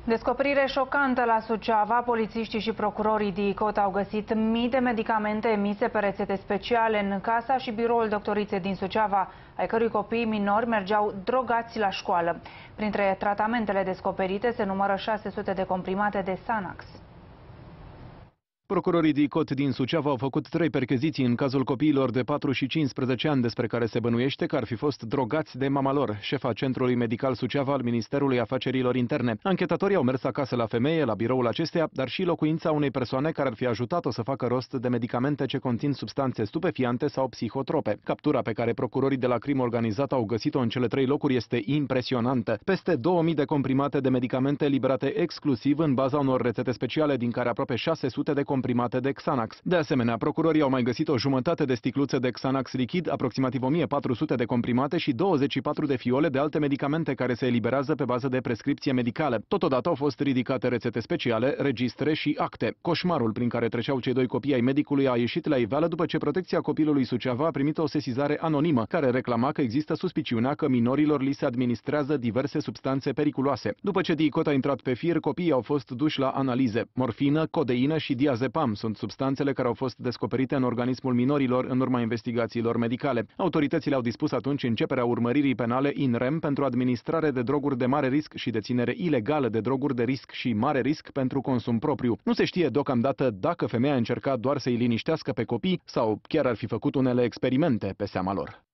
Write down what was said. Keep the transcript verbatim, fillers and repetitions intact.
Descoperire șocantă la Suceava. Polițiștii și procurorii DICOT au găsit mii de medicamente emise pe rețete speciale în casa și biroul doctoriței din Suceava, ai cărui copii minori mergeau drogați la școală. Printre tratamentele descoperite se numără șase sute de comprimate de Xanax. Procurorii DICOT din Suceava au făcut trei percheziții în cazul copiilor de patru și cincisprezece ani despre care se bănuiește că ar fi fost drogați de mama lor, șefa Centrului Medical Suceava al Ministerului Afacerilor Interne. Anchetatorii au mers acasă la femeie, la biroul acesteia, dar și locuința unei persoane care ar fi ajutat-o să facă rost de medicamente ce conțin substanțe stupefiante sau psihotrope. Captura pe care procurorii de la crimă organizată au găsit-o în cele trei locuri este impresionantă. Peste două mii de comprimate de medicamente liberate exclusiv în baza unor rețete speciale, din care aproape șase sute de comprimate comprimate de Xanax. De asemenea, procurorii au mai găsit o jumătate de sticluțe de Xanax lichid, aproximativ o mie patru sute de comprimate și douăzeci și patru de fiole de alte medicamente care se eliberează pe bază de prescripție medicală. Totodată au fost ridicate rețete speciale, registre și acte. Coșmarul prin care treceau cei doi copii ai medicului a ieșit la iveală după ce Protecția Copilului Suceava a primit o sesizare anonimă care reclama că există suspiciunea că minorilor li se administrează diverse substanțe periculoase. După ce DICOT a intrat pe fir, copiii au fost duși la analize. Morfină, codeină și diazepam sunt substanțele care au fost descoperite în organismul minorilor în urma investigațiilor medicale. Autoritățile au dispus atunci începerea urmăririi penale in rem pentru administrare de droguri de mare risc și deținere ilegală de droguri de risc și mare risc pentru consum propriu. Nu se știe deocamdată dacă femeia a încercat doar să-i liniștească pe copii sau chiar ar fi făcut unele experimente pe seama lor.